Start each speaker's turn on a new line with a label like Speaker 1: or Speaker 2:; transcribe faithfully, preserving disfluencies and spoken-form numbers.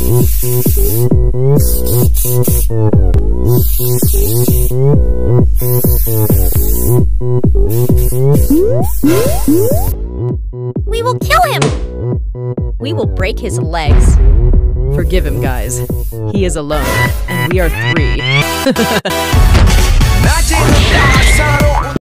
Speaker 1: We will kill him! We will break his legs.
Speaker 2: Forgive him, guys. He is alone, and we are three.